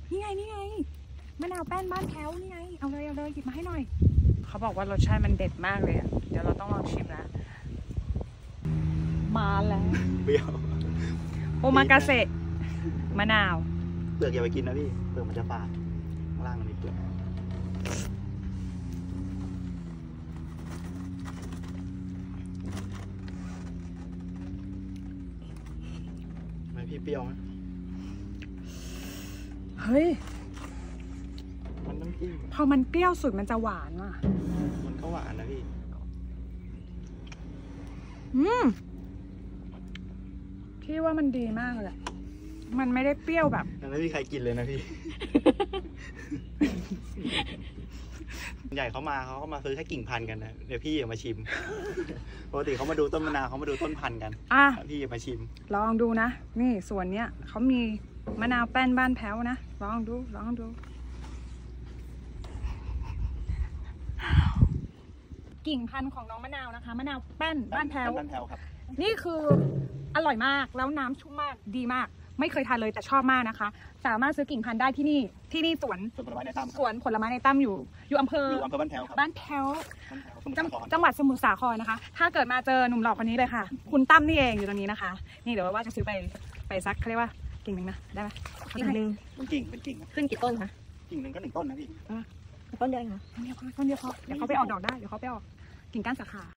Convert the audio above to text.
นี่ไงมะนาวแป้นบ้านแถวนี่ไงเอาเลยหยิบมาให้หน่อยเขาบอกว่ารสชาติมันเด็ดมากเลยอ่ะเดี๋ยวเราต้องลองชิมแล้วมาแล้วเปรี้ยวโอมากาเสะมะนาวเปลือกอย่าไปกินนะพี่เปลือกมันจะฝาดข้างล่างมันมีเปลือกไม่พี่เปรี้ยวไหมเฮ้ยมันน้ำจิ้มพอมันเปรี้ยวสุดมันจะหวานว่ะมันก็หวานนะพี่พี่ว่ามันดีมากเลยมันไม่ได้เปรี้ยวแบบไม่มีใครกินเลยนะพี่ ใหญ่เขามาซื้อแค่กิ่งพันธุ์กันนะเดี๋ยวพี่อย่ามาชิมปกติเขามาดูต้นมะนาวเขามาดูต้นพันธุ์กันพี่อย่ามาชิมลองดูนะนี่ส่วนเนี้ยเขามีมะนาวแป้นบ้านแพ้วนะลองดูกิ่งพันธุ์ของน้องมะนาวนะคะมะนาวแป้นบ้านแพ้วครับนี่คืออร่อยมากแล้วน้ำชุ่มมากดีมากไม่เคยทานเลยแต่ชอบมากนะคะสามารถซื้อกิ่งพันธุ์ได้ที่นี่สวนผลไม้ในตั้มอยู่อำเภอบ้านแพ้วครับบ้านแพ้วจังหวัดสมุทรสาครนะคะถ้าเกิดมาเจอหนุ่มหล่อคนนี้เลยค่ะคุณตั้มนี่เองอยู่ตรงนี้นะคะนี่เดี๋ยวว่าจะซื้อไปซักเขาเรียกว่ากิ่งหนึ่งนะได้ไหมกิ่งหนึ่งเป็นกิ่งขึ้นกี่ต้นคะกิ่งหนึ่งก็1 ต้นนะพี่ต้นเดียวค่ะต้นเดียวพอเดี๋ยวเขาไปออกดอกได้เดี๋ยวเขาไปออกกิ่งก้านสาขา